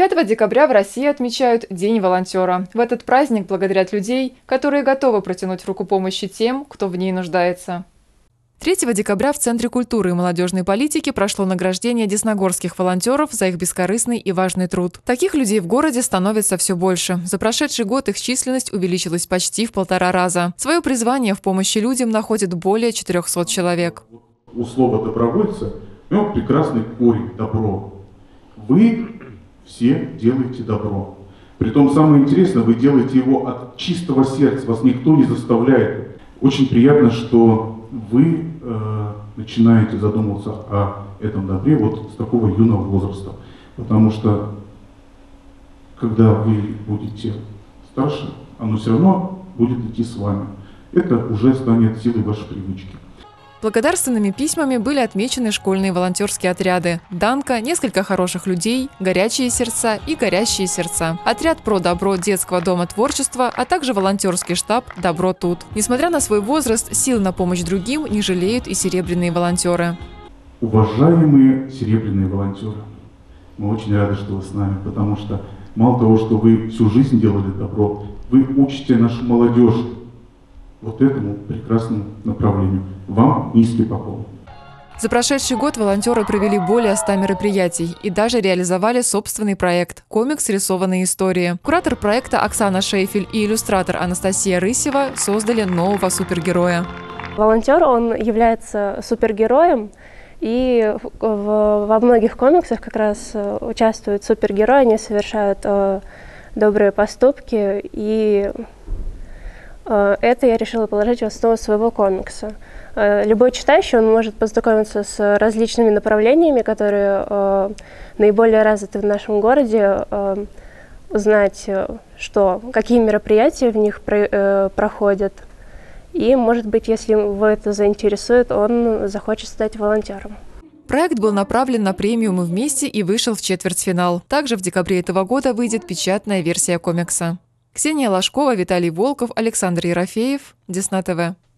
5 декабря в России отмечают День волонтера. В этот праздник благодарят людей, которые готовы протянуть руку помощи тем, кто в ней нуждается. 3 декабря в Центре культуры и молодежной политики прошло награждение десногорских волонтеров за их бескорыстный и важный труд. Таких людей в городе становится все больше. За прошедший год их численность увеличилась почти в 1,5 раза. Свое призвание в помощи людям находит более 400 человек. У слова добровольца прекрасный корень – добро. Вы все делаете добро. Притом самое интересное, вы делаете его от чистого сердца, вас никто не заставляет. Очень приятно, что вы начинаете задумываться о этом добре вот с такого юного возраста. Потому что, когда вы будете старше, оно все равно будет идти с вами. Это уже станет силой вашей привычки. Благодарственными письмами были отмечены школьные волонтерские отряды «Данка», «Несколько хороших людей», «Горячие сердца» и «Горящие сердца», отряд «Про добро» детского дома творчества, а также волонтерский штаб «Добро тут». Несмотря на свой возраст, сил на помощь другим не жалеют и серебряные волонтеры. Уважаемые серебряные волонтеры, мы очень рады, что вы с нами, потому что мало того, что вы всю жизнь делали добро, вы учите нашу молодежь вот этому прекрасному направлению. Вам низкий поклон. За прошедший год волонтеры провели более 100 мероприятий и даже реализовали собственный проект – комикс «Рисованные истории». Куратор проекта Оксана Шейфель и иллюстратор Анастасия Рысева создали нового супергероя. Волонтер, он является супергероем, и во многих комиксах как раз участвуют супергерои, они совершают добрые поступки, и это я решила положить в основу своего комикса. Любой читающий он может познакомиться с различными направлениями, которые наиболее развиты в нашем городе, узнать, какие мероприятия в них проходят. И, может быть, если его это заинтересует, он захочет стать волонтером. Проект был направлен на премию «Мы вместе» и вышел в четвертьфинал. Также в декабре этого года выйдет печатная версия комикса. Ксения Ложкова, Виталий Волков, Александр Ерофеев, Десна ТВ.